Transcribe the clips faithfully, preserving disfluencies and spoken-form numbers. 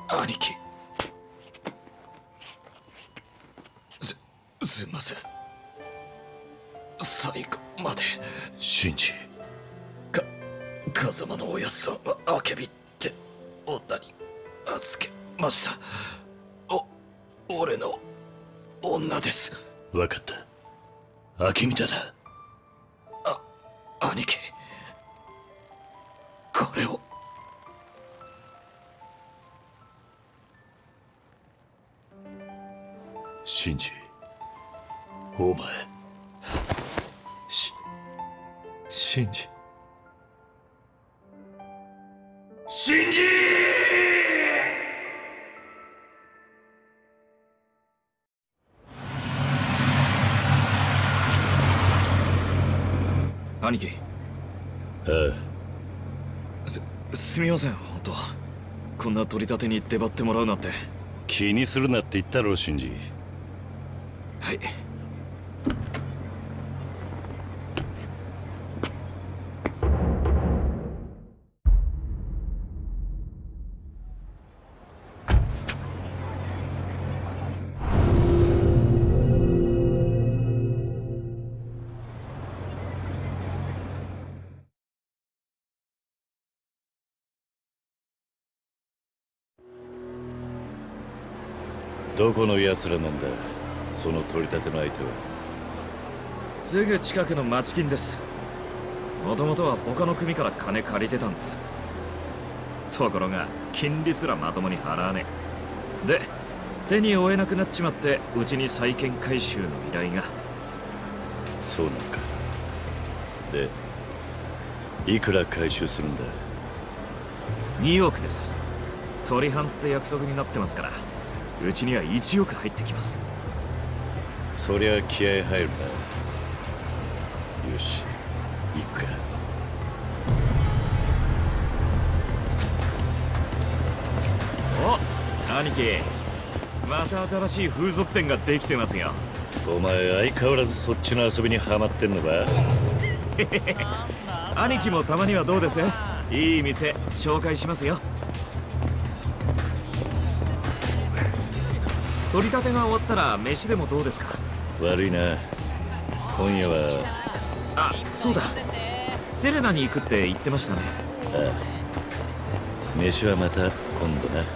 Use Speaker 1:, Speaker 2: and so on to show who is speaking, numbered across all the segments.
Speaker 1: 兄貴、すすみません。最後まで。
Speaker 2: シンジ、
Speaker 1: か風間のおやっさんはあけびって女に預けました。お俺の女です。
Speaker 2: 分かった。明美だな。
Speaker 1: あ兄貴、これを。
Speaker 2: シンジ、お前しシンジ
Speaker 1: シンジ兄貴。
Speaker 2: あ
Speaker 1: あすすみません。本当こんな取り立てに出張ってもらうなんて。
Speaker 2: 気にするなって言ったろ、シンジ。
Speaker 1: はい。
Speaker 2: どこの奴らなんだ、その取り立ての相手は。
Speaker 1: すぐ近くの町金です。もともとは他の組から金借りてたんです。ところが金利すらまともに払わねえ。で手に負えなくなっちまって、うちに債権回収の依頼が。
Speaker 2: そうなのか。でいくら回収するんだ。
Speaker 1: におくです。取り半って約束になってますから、うちにはいちおく入ってきます。
Speaker 2: そりゃ気合入るな。よし、行くか。
Speaker 1: お、兄貴、また新しい風俗店ができてますよ。
Speaker 2: お前相変わらずそっちの遊びにハマってんのか。
Speaker 1: 兄貴もたまにはどうです？いい店紹介しますよ。取り立てが終わったら飯でもどうですか？
Speaker 2: 悪いな、今夜は。
Speaker 1: あ、そうだ、セレナに行くって言ってましたね。
Speaker 2: ああ、飯はまた今度な。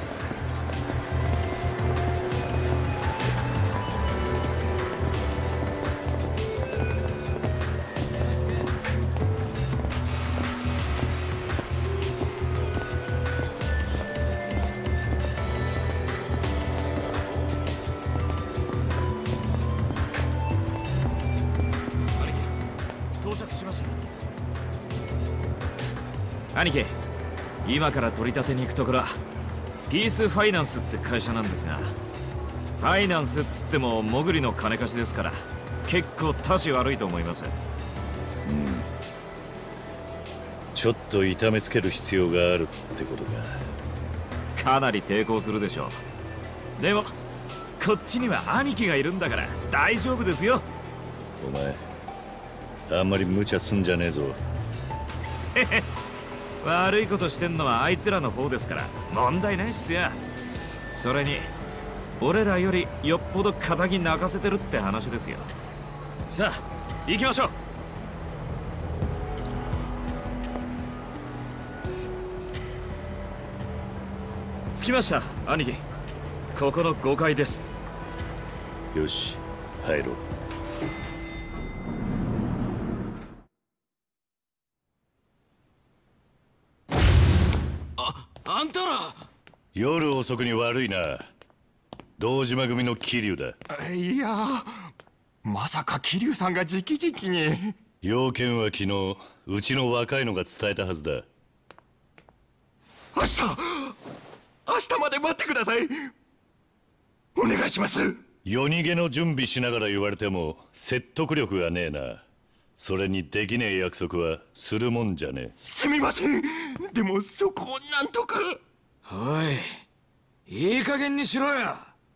Speaker 1: 兄貴、今から取り立てに行くところピースファイナンスって会社なんですが、ファイナンスっつっても潜りの金貸しですから、結構たち悪いと思います。うん、
Speaker 2: ちょっと痛めつける必要があるってことか。
Speaker 1: かなり抵抗するでしょう。でもこっちには兄貴がいるんだから大丈夫ですよ。
Speaker 2: お前あんまり無茶すんじゃねえぞ。
Speaker 1: 悪いことしてんのはあいつらの方ですから問題ないっすよ。それに俺らよりよっぽど仇泣かせてるって話ですよ。さあ行きましょう。着きました兄貴。ここのごかいです。
Speaker 2: よし、入ろう。
Speaker 1: あんたら。
Speaker 2: 夜遅くに悪いな。堂島組の桐生だ。
Speaker 3: いや、まさか桐生さんが直々に。
Speaker 2: 要件は昨日うちの若いのが伝えたはずだ。
Speaker 3: 明日明日まで待ってください。お願いします。
Speaker 2: 夜逃げの準備しながら言われても説得力がねえな。それにできねえ約束はするもんじゃねえ。
Speaker 3: すみません。でもそこをなんとか。
Speaker 1: おい、いい加減にしろよ。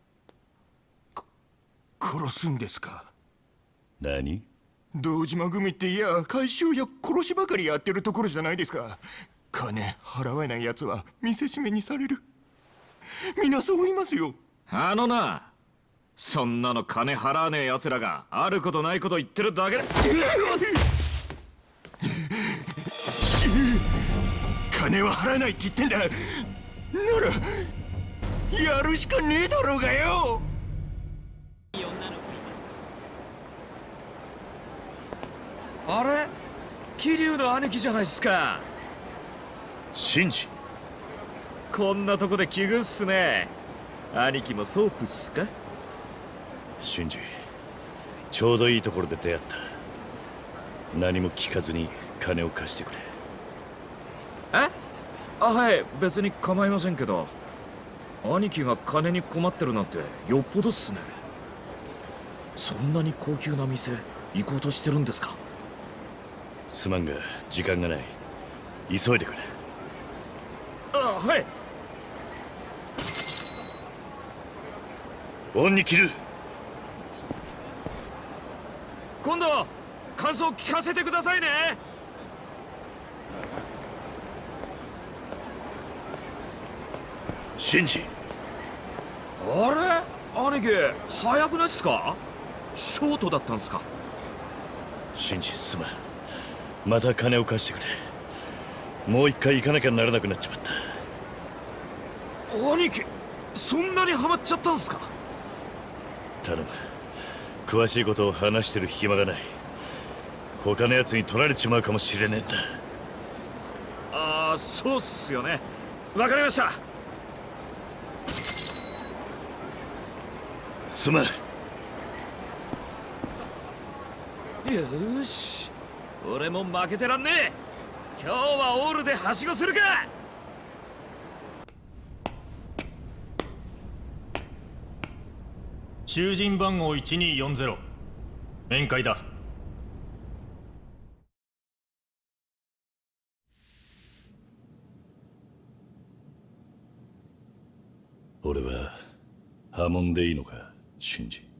Speaker 3: 殺すんですか？
Speaker 2: 何？
Speaker 3: 堂島組っていや回収や殺しばかりやってるところじゃないですか。金払わない奴は見せしめにされる。 みんなそう言いますよ。
Speaker 1: あのな、そんなの金払わねえ奴らがあることないこと言ってるだけだ。
Speaker 3: 金は払えないって言ってんだ。ならやるしかねえだろうがよ。
Speaker 1: あれ、桐生の兄貴じゃないっすか。
Speaker 2: シンジ、
Speaker 1: こんなとこで奇遇っすね。兄貴もソープっすか。
Speaker 2: シンジ、ちょうどいいところで出会った。何も聞かずに金を貸してくれ。
Speaker 1: え？あ、はい、別に構いませんけど、兄貴が金に困ってるなんてよっぽどっすね。そんなに高級な店行こうとしてるんですか。
Speaker 2: すまんが時間がない。急いでくれ。
Speaker 1: あ、はい。
Speaker 2: 恩に切る。
Speaker 1: 今度感想聞かせてくださいね。
Speaker 2: シンジ。
Speaker 1: あれ、兄貴早くないっすか。ショートだったんすか。
Speaker 2: シンジ、すまん。また金を貸してくれ。もう一回行かなきゃならなくなっちまった。
Speaker 1: 兄貴、そんなにハマっちゃったんすか。
Speaker 2: 頼む。詳しいことを話してる暇がない。他のやつに取られちまうかもしれねえんだ。
Speaker 1: ああ、そうっすよね。わかりました。
Speaker 2: すまん。
Speaker 1: よーし、俺も負けてらんねえ。今日はオールではしごするか。
Speaker 4: 囚人番号いちにーよんゼロ、面会だ。
Speaker 2: 俺は破門でいいのか、シンジ。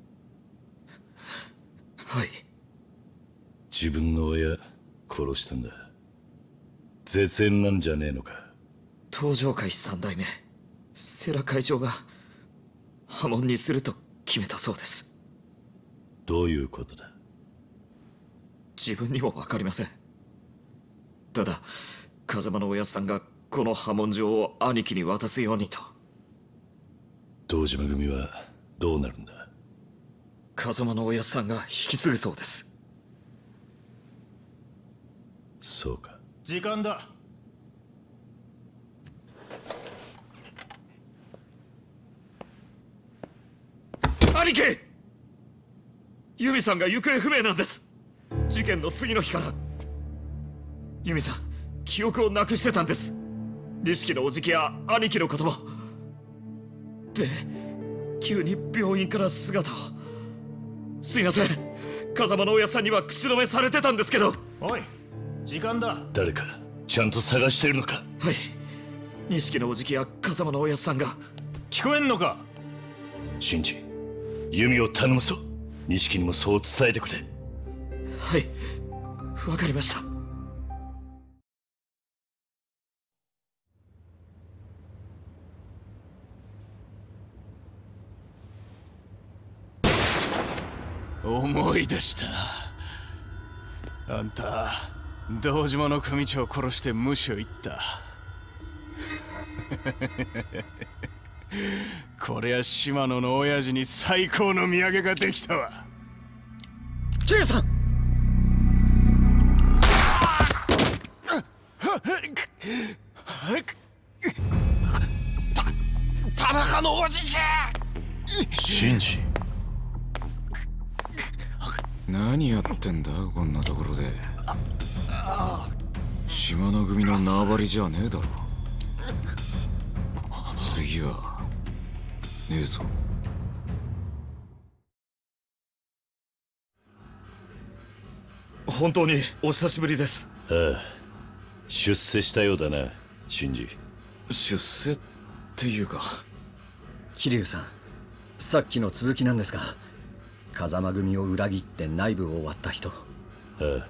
Speaker 1: はい。
Speaker 2: 自分の親殺したんだ。絶縁なんじゃねえのか。
Speaker 1: 東上会三代目世良会長が破門にすると決めたそうです。
Speaker 2: どういうことだ。
Speaker 1: 自分にも分かりません。ただ風間のおやっさんがこの破門状を兄貴に渡すようにと。
Speaker 2: 堂島組はどうなるんだ。
Speaker 1: 風間のおやっさんが引き継ぐそうです。
Speaker 2: そうか。
Speaker 4: 時間だ。
Speaker 1: 兄貴、由美さんが行方不明なんです。事件の次の日から由美さん記憶をなくしてたんです。錦のおじきや兄貴のことも。で急に病院から姿を。すいません、風間のおやっさんには口止めされてたんですけど。
Speaker 4: おい、時間だ。
Speaker 2: 誰かちゃんと探してるのか。
Speaker 1: はい、錦のおじきや風間のおやっさんが。
Speaker 4: 聞こえんのか。
Speaker 2: シンジ、弓を頼むぞ。錦にもそう伝えてくれ。
Speaker 1: はい、わかりました。
Speaker 5: 思い出した。あんた堂島の組長を殺して無所行ったこりゃ島野の親父に最高の土産ができたわ。
Speaker 1: ジェイさん。
Speaker 5: た田中のおじき。
Speaker 2: シンジ、
Speaker 6: 何やってんだこんなところで。島の組の縄張りじゃねえだろ。次はねえぞ。
Speaker 1: 本当にお久しぶりです。
Speaker 2: ああ、出世したようだな、シンジ。
Speaker 1: 出世っていうか。
Speaker 7: 桐生さん、さっきの続きなんですが、風間組を裏切って内部を割った人、
Speaker 2: ああ、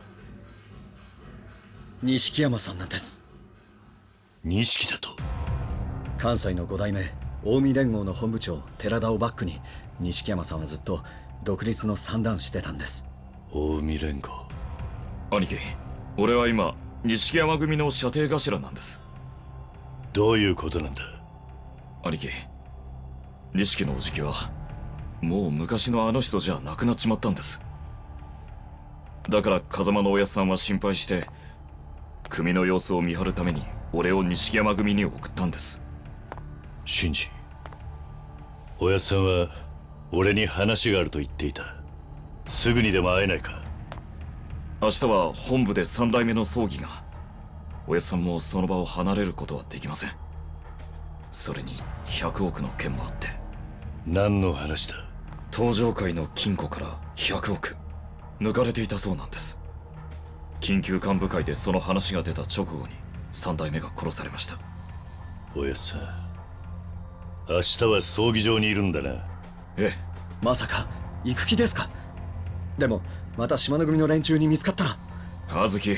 Speaker 7: 錦山さんなんです。
Speaker 2: 錦だと。
Speaker 7: 関西の五代目近江連合の本部長寺田をバックに錦山さんはずっと独立の算段してたんです。
Speaker 2: 近江連合。
Speaker 1: 兄貴、俺は今錦山組の射程頭なんです。
Speaker 2: どういうことなんだ？
Speaker 1: 兄貴、錦のおじきはもう昔のあの人じゃなくなっちまったんです。だから風間のおやっさんは心配して組の様子を見張るために俺を錦山組に送ったんです。
Speaker 2: シンジ、おやっさんは俺に話があると言っていた。すぐにでも会えないか？
Speaker 1: 明日は本部で三代目の葬儀が。おやっさんもその場を離れることはできません。それにひゃくおくの件もあって。
Speaker 2: 何の話だ？
Speaker 1: 東上界の金庫からひゃくおく抜かれていたそうなんです。緊急幹部会でその話が出た直後に三代目が殺されました。
Speaker 2: おやっさん、明日は葬儀場にいるんだな。
Speaker 1: ええ。
Speaker 7: まさか行く気ですか？でもまた島の組の連中に見つかったら。
Speaker 1: 和樹、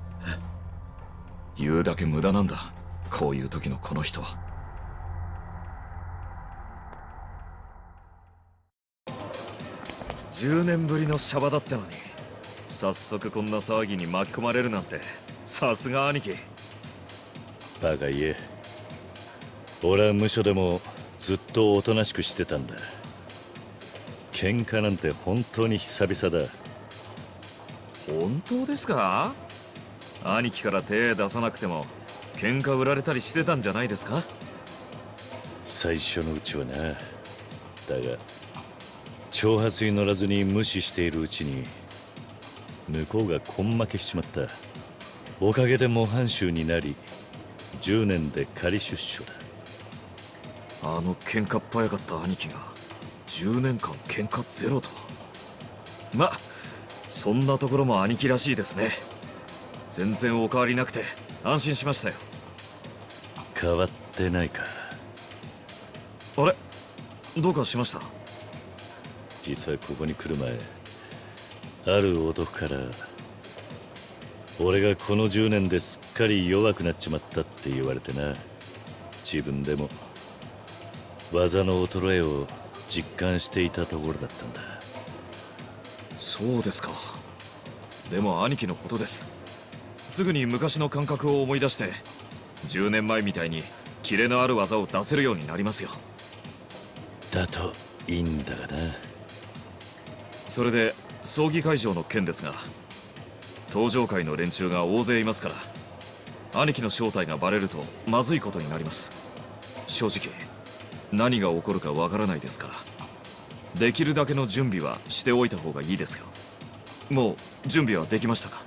Speaker 1: 言うだけ無駄なんだ、こういう時のこの人は。じゅうねんぶりのシャバだったのに早速こんな騒ぎに巻き込まれるなんて、さすが兄貴。
Speaker 2: バカ言え。俺は無所でもずっとおとなしくしてたんだ。喧嘩なんて本当に久々だ。
Speaker 1: 本当ですか？兄貴から手出さなくても喧嘩売られたりしてたんじゃないですか？
Speaker 2: 最初のうちはな。だが挑発に乗らずに無視しているうちに向こうが根負けしちまった。おかげで模範囚になりじゅうねんで仮出所だ。
Speaker 1: あの喧嘩っ早かった兄貴がじゅうねんかん喧嘩ゼロとは。ま、そんなところも兄貴らしいですね。全然お変わりなくて安心しましたよ。
Speaker 2: 変わってないか？
Speaker 1: あれ、どうかしました？
Speaker 2: 実はここに来る前、ある男から俺がこのじゅうねんですっかり弱くなっちまったって言われてな。自分でも技の衰えを実感していたところだったんだ。
Speaker 1: そうですか。でも兄貴のことです。すぐに昔の感覚を思い出してじゅうねんまえみたいにキレのある技を出せるようになりますよ。
Speaker 2: だといいんだがな。
Speaker 1: それで葬儀会場の件ですが、東上界の連中が大勢いますから兄貴の正体がバレるとまずいことになります。正直何が起こるかわからないですから、できるだけの準備はしておいた方がいいですよ。もう準備はできましたか？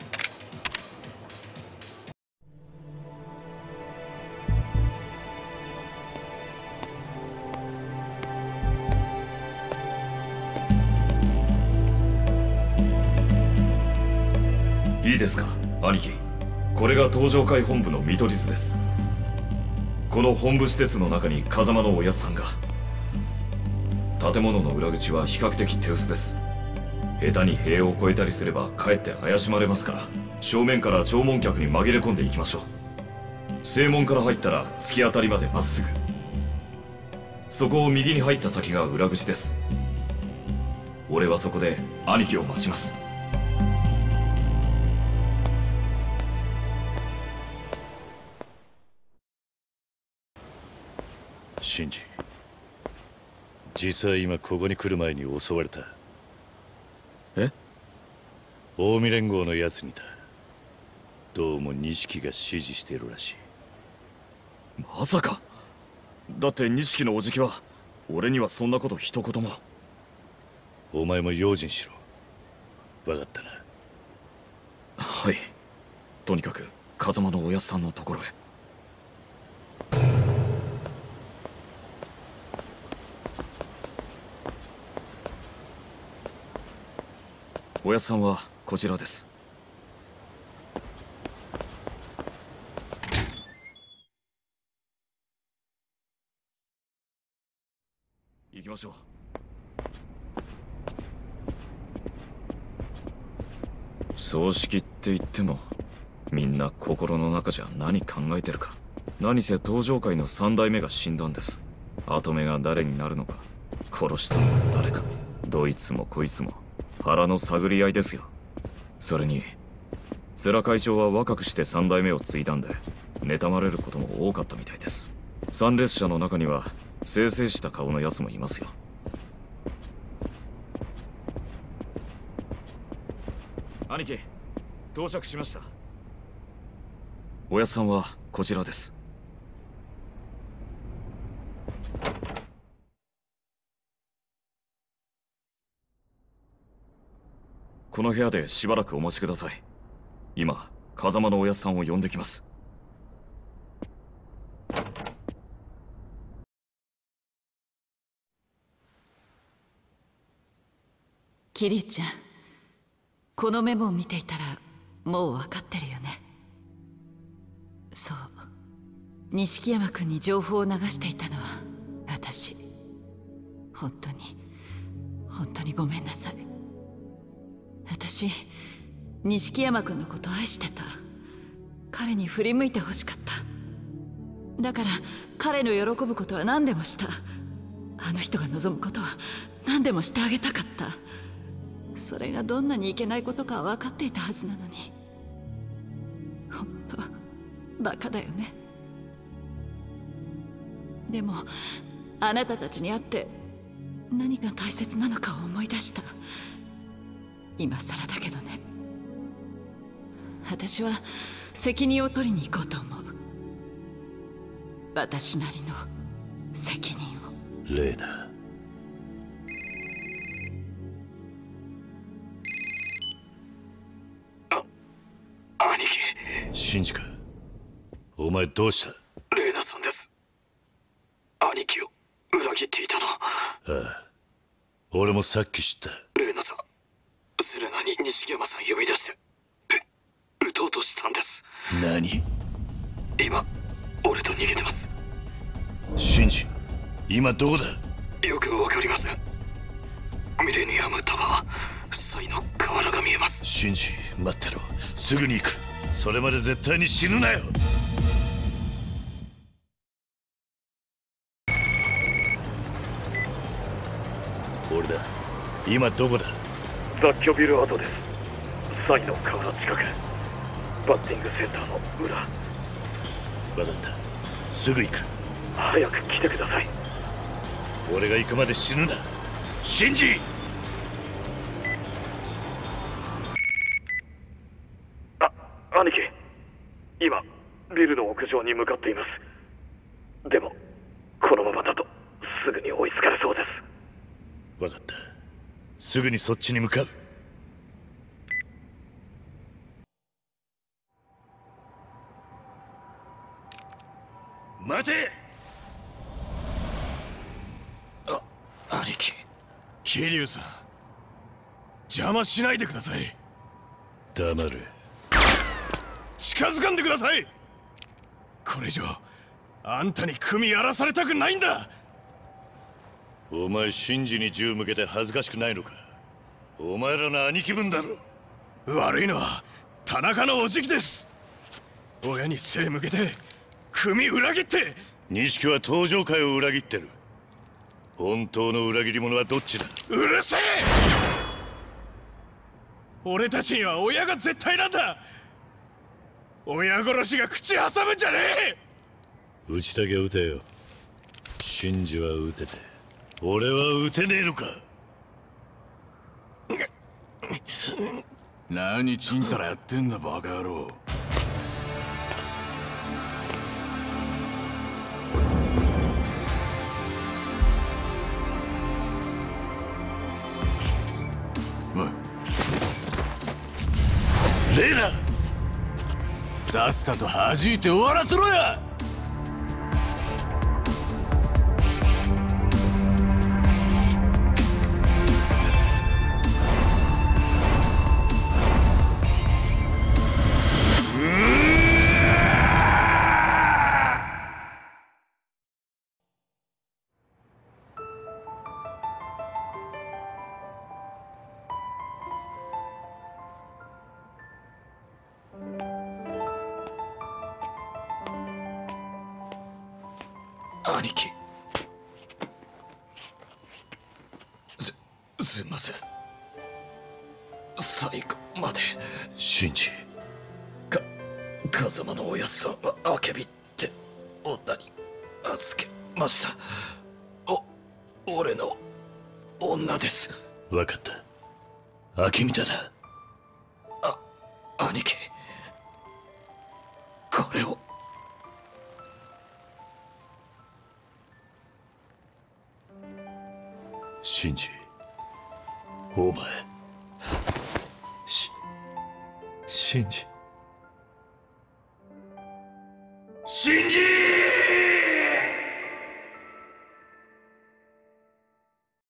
Speaker 1: いいですか兄貴、これが東上界本部の見取り図です。この本部施設の中に風間のおやっさんが。建物の裏口は比較的手薄です。下手に塀を越えたりすればかえって怪しまれますから、正面から弔問客に紛れ込んでいきましょう。正門から入ったら突き当たりまでまっすぐ、そこを右に入った先が裏口です。俺はそこで兄貴を待ちます。
Speaker 2: シンジ、実は今ここに来る前に襲われた。
Speaker 1: え？
Speaker 2: 近江連合のやつにだ。どうも錦が指示しているらしい。
Speaker 1: まさか。だって錦のおじきは俺にはそんなこと一言も。
Speaker 2: お前も用心しろ。分かったな？
Speaker 1: はい。とにかく風間のおやっさんのところへ。おやっさんはこちらです。行きましょう。葬式って言ってもみんな心の中じゃ何考えてるか。何せ東上界の三代目が死んだんです。 跡目が誰になるのか、殺したのは誰か、どいつもこいつも腹の探り合いですよ。それに世良会長は若くして三代目を継いだんで妬まれることも多かったみたいです。参列者の中には清々した顔のやつもいますよ。兄貴、到着しました。おやっさんはこちらです。この部屋でしばらくお待ちください。今風間のおやっさんを呼んできます。
Speaker 8: 桐生ちゃん、このメモを見ていたらもう分かってるよね。そう、錦山君に情報を流していたのは私。本当に本当にごめんなさい。私錦山君のことを愛してた。彼に振り向いてほしかった。だから彼の喜ぶことは何でもした。あの人が望むことは何でもしてあげたかった。それがどんなにいけないことかは分かっていたはずなのに。本当バカだよね。でもあなたたちに会って何が大切なのかを思い出した。今更だけどね。私は責任を取りに行こうと思う。私なりの責任を。
Speaker 2: レイナ、
Speaker 3: 兄貴。
Speaker 2: シンジか。お前どうした？
Speaker 3: レイナさんです。兄貴を裏切っていたの。
Speaker 2: ああ、俺もさっき知った。
Speaker 3: レイナさん、セレナに錦山さん呼び出して撃とうとしたんです。
Speaker 2: 何？
Speaker 3: 今俺と逃げてます。
Speaker 2: シンジ、今どこだ？
Speaker 3: よくわかりません。ミレニアムタワー、サイの河原が見えます。
Speaker 2: シンジ、待ってろ。すぐに行く。それまで絶対に死ぬなよ。俺だ。今どこだ？
Speaker 3: 雑居ビル跡です。サイの河原近く、バッティングセンターの裏。
Speaker 2: 分かった。すぐ行く。
Speaker 3: 早く来てください。
Speaker 2: 俺が行くまで死ぬな、シンジ。
Speaker 3: あ、兄貴、今ビルの屋上に向かっています。でもこのままだとすぐに追いつかれそうです。
Speaker 2: 分かった。すぐにそっちに向かう。待て！
Speaker 3: あ、兄貴。
Speaker 5: 桐生さん、邪魔しないでください。
Speaker 2: 黙れ。
Speaker 5: 近づかんでください。これ以上あんたに組やらされたくないんだ。
Speaker 2: お前シンジに銃向けて恥ずかしくないのか？お前らの兄貴分だろ。
Speaker 5: 悪いのは田中のおじきです。親に背向けて組裏切って。
Speaker 2: 錦は登場会を裏切ってる。本当の裏切り者はどっちだ？
Speaker 5: うるせえ！俺たちには親が絶対なんだ。親殺しが口挟むんじゃねえ。
Speaker 2: 撃ちたきゃ撃てよ。シンジは撃てて俺は撃てねえのか？
Speaker 5: 何ちんたらやってんだバカ野郎。
Speaker 2: レイナ、
Speaker 5: さっさと弾いて終わらせろや。
Speaker 3: 兄貴、 すいません。最後まで。
Speaker 2: シンジ。
Speaker 3: か風間のおやっさんはアケビって女に預けました。お俺の女です。
Speaker 2: 分かった。明美だな。
Speaker 3: あ兄貴、これを。
Speaker 2: シンジ、お前。しシンジ。
Speaker 3: シンジー